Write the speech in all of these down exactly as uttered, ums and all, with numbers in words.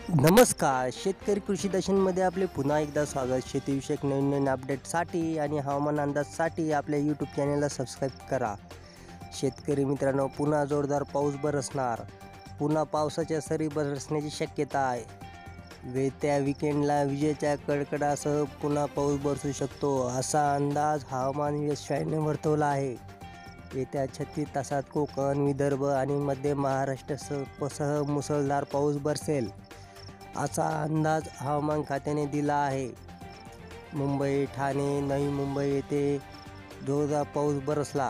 नमस्कार शेतकरी कृषी दर्शनमध्ये आपले पुन्हा एकदा स्वागत. शेतीविषयक नवीन नवीन अपडेटसाठी आणि हवामान अंदाजसाठी आपल्या यूट्यूब चॅनलला सबस्क्राईब करा. शेतकरी मित्रांनो, पुन्हा जोरदार पाऊस बरसणार. पुन्हा पावसाच्या सरी बरसण्याची शक्यता आहे. येत्या विकेंडला विजेच्या कडकडासह पुन्हा पाऊस बरसू शकतो, असा अंदाज हवामान वेधशाळेने वर्तवला आहे. येत्या छत्तीस तासात कोकण, विदर्भ आणि मध्य महाराष्ट्रासह मुसळधार पाऊस बरसेल, असा अंदाज हवामान खात्याने दिला आहे. मुंबई, ठाणे, नवी मुंबई येथे जोरदार पाऊस बरसला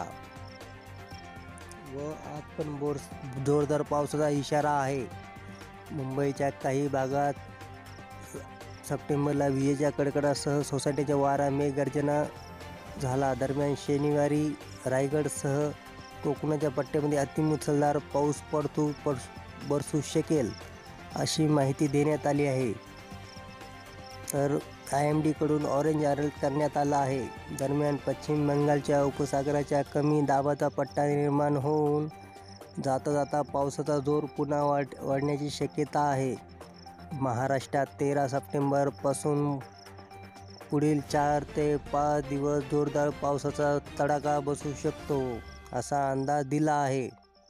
व आज पण बोर जोरदार पावसाचा इशारा आहे. मुंबईच्या काही भागात सप्टेंबरला विजेच्या कडकडासह सोसाट्याच्या वारा मेघगर्जना झाला. दरम्यान शनिवारी रायगडसह कोकणाच्या पट्ट्यामध्ये अतिमुसळधार पाऊस पडतो पड बरसू शकेल, अशी माहिती देण्यात आली आहे. तर आय एम डीकडून ऑरेंज अलर्ट करण्यात आला आहे. दरम्यान पश्चिम बंगालच्या उपसागराच्या कमी दाबाचा पट्टा निर्माण होऊन जाता जाता पावसाचा जोर पुन्हा वाढ वाढण्याची शक्यता आहे. महाराष्ट्रात तेरा सप्टेंबरपासून पुढील चार ते पाच दिवस जोरदार पावसाचा तडाखा बसू शकतो, असा अंदाज दिला आहे.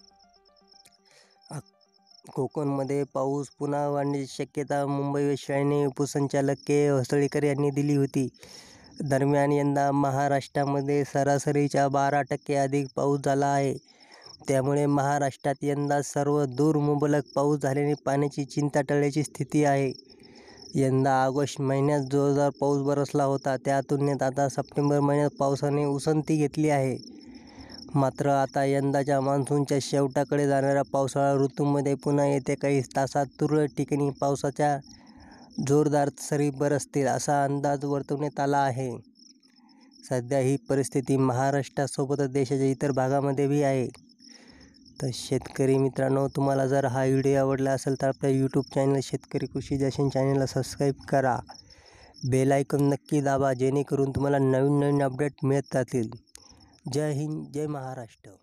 कोकणमध्ये पाऊस पुन्हा वाढण्याची शक्यता मुंबई वेधशाळेने उपसंचालक के होसळीकर यांनी दिली होती. दरम्यान यंदा महाराष्ट्रामध्ये सरासरीच्या बारा टक्के अधिक पाऊस झाला आहे. त्यामुळे महाराष्ट्रात यंदा सर्व दूर मुबलक पाऊस झाल्याने पाण्याची चिंता टळल्याची स्थिती आहे. यंदा ऑगस्ट महिन्यात जोरदार पाऊस बरसला होता. त्या तुलनेत आता सप्टेंबर महिन्यात पावसाने उसंती घेतली आहे. मात्र आता यंदाच्या मान्सूनच्या शेवटाकडे जाणाऱ्या पावसाळा ऋतूमध्ये पुन्हा येत्या काही तासात तुरळक ठिकाणी पावसाच्या जोरदार सरी बरसतील, असा अंदाज वर्तवण्यात आला आहे. सध्या ही परिस्थिती महाराष्ट्रासोबतच देशाच्या इतर भागामध्येही आहे. तर शेतकरी मित्रांनो, तुम्हाला जर हा व्हिडिओ आवडला असेल तर आपल्या यूट्यूब चॅनल शेतकरी कृषी दर्शन चॅनलला सबस्क्राईब करा. बेल आयकॉन नक्की दाबा, जेणेकरून तुम्हाला नवीन नवीन अपडेट मिळत राहतील. जय हिंद, जय महाराष्ट्र.